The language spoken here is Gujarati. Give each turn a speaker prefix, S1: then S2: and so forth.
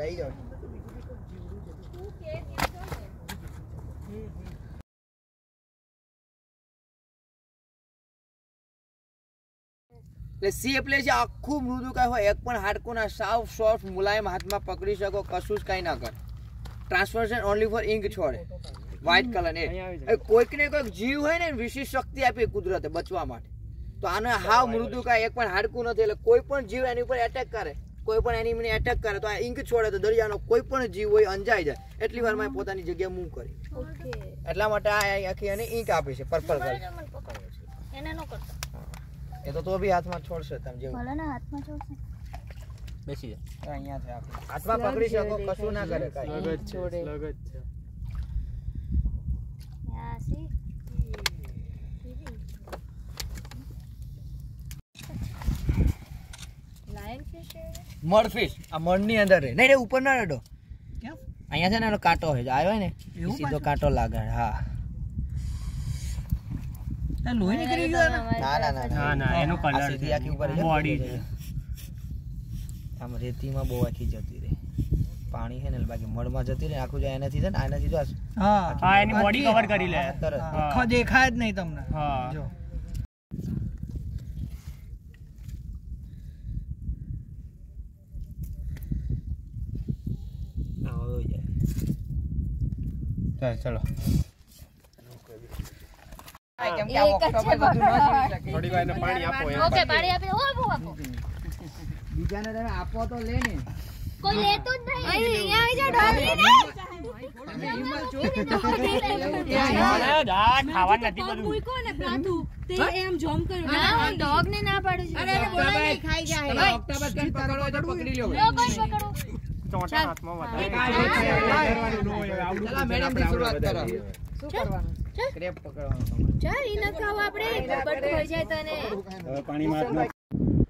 S1: આવી જાવ એટલે સી એટલે છે આખું મૃદુ કાય હોય એક પણ હાડકું ના સાવ સોફ્ટ મુલાયમ હાથમાં પકડી શકો કશું જ કઈ ના કરે ટ્રાન્સફોર્મેશન ઓનલી ફોર ઇંક છોડે વ્હાઇટ કલર એ કોઈક ને કોઈક જીવ હોય ને વિશેષ શક્તિ આપી કુદરતે બચવા માટે તો આને હાવ મૃદુ કાય એક પણ હાડકું નથી એટલે કોઈ પણ જીવ એની ઉપર એટેક કરે કોઈ પણ એનિમીને એટેક કરે તો આ ઇંક છોડે તો દરિયાનો કોઈ પણ જીવ હોય અંજાઈ જાય એટલી વાર માં પોતાની જગ્યાએ મૂવ કરી એટલા માટે આ આખી એને ઇંક આપી છે પર્પલ કલર
S2: એને નો કરતા
S1: એ તો બી હાથમાં છોડશે તમે જેવું
S2: ભલે ને હાથમાં છોડશે
S1: બેસી જા અહીંયા છે આપણે હાથમાં પકડી શકો કશું ના કરે કાઈ
S3: લગત છે
S2: યા sea lion fish
S1: mud fish આ મડ ની અંદર રહે નહીં ઉપર ના રડો કેમ અહીંયા છે ને એનો કાંટો હોય આવ્યો ને સીધો કાંટો લાગે હા ના લોહી નીકળી ગયો ના એનો કલર સીધી આખી ઉપર બોડી છે આમ રેતીમાં બહુ આખી જતી રહે પાણી છે ને બાકી મડમાં જતી રહે આખું જાય એનાથી છે ને આનાથી જો
S3: હા એની બોડી કવર કરી લે
S1: આખો દેખાય જ નહીં તમને
S3: હા
S1: જો ચલો કેમ કે ઓક્ટોબર બધું ન જીવી શકે
S3: થોડી વાર પાણી આપો
S2: ઓકે પાણી આપી આપો
S1: બીજાને તમે આપો તો લે ને
S2: કોઈ લેતો જ નહીં અહીંયા આવી જા
S3: ડાળ ખાવા નથી બધું
S4: મૂકો ને પ્રાથુ તે એમ જોમ કર્યું
S2: ના ડોગ ને ના પાડું છું
S4: અરે બોલાય ખાઈ જાય
S1: તમે ઓક્ટોબર કઈ પકડો તો પકડી લ્યો
S2: લો કોઈ પકડો
S3: ચોટા હાથમાં વધારે
S1: ચલા મેડમ થી શરૂઆત કરો
S2: શું કરવાનું
S1: ક્રેપ પકડવાનું
S2: ચાલ ઈ ન ખાવ આપણે બટ થઈ જાય તને
S3: પાણીમાં